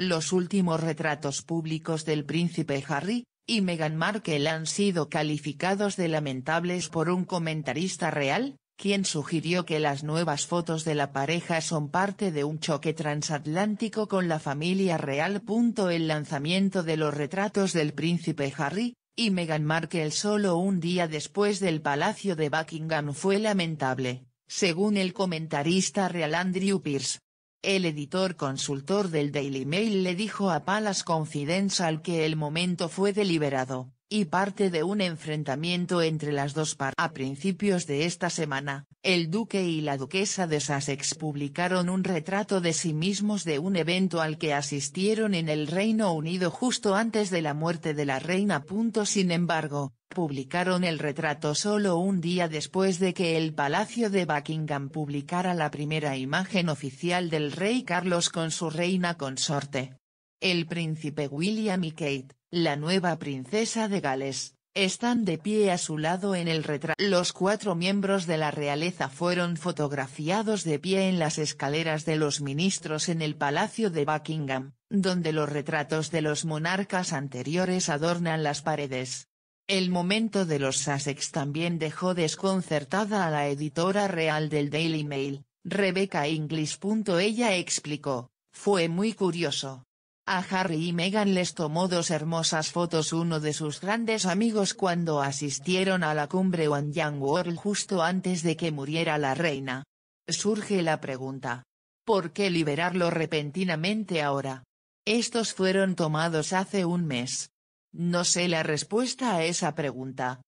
Los últimos retratos públicos del príncipe Harry y Meghan Markle han sido calificados de lamentables por un comentarista real, quien sugirió que las nuevas fotos de la pareja son parte de un choque transatlántico con la familia real. El lanzamiento de los retratos del príncipe Harry y Meghan Markle solo un día después del Palacio de Buckingham fue lamentable, según el comentarista real Andrew Pearce. El editor consultor del Daily Mail le dijo a Palace Confidential que el momento fue deliberado, y parte de un enfrentamiento entre las dos partes. A principios de esta semana, el duque y la duquesa de Sussex publicaron un retrato de sí mismos de un evento al que asistieron en el Reino Unido justo antes de la muerte de la reina. Sin embargo, publicaron el retrato solo un día después de que el Palacio de Buckingham publicara la primera imagen oficial del rey Carlos con su reina consorte. El príncipe William y Kate, la nueva princesa de Gales, están de pie a su lado en el retrato. Los 4 miembros de la realeza fueron fotografiados de pie en las escaleras de los ministros en el Palacio de Buckingham, donde los retratos de los monarcas anteriores adornan las paredes. El momento de los Sussex también dejó desconcertada a la editora real del Daily Mail, Rebecca Inglis. Ella explicó: "Fue muy curioso. A Harry y Meghan les tomó 2 hermosas fotos uno de sus grandes amigos cuando asistieron a la cumbre One Young World justo antes de que muriera la reina. Surge la pregunta: ¿por qué liberarlo repentinamente ahora? Estos fueron tomados hace un mes. No sé la respuesta a esa pregunta,